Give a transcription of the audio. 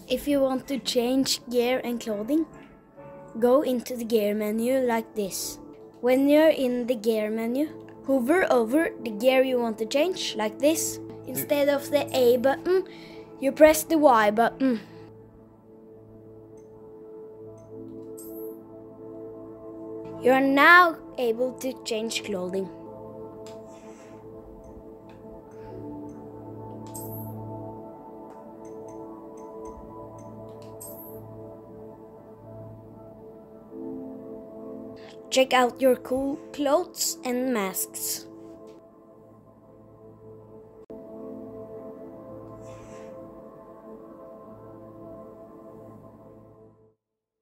If you want to change gear and clothing, go into the gear menu like this. When you're in the gear menu, hover over the gear you want to change like this. Instead of the A button, you press the Y button. You are now able to change clothing. Check out your cool clothes and masks.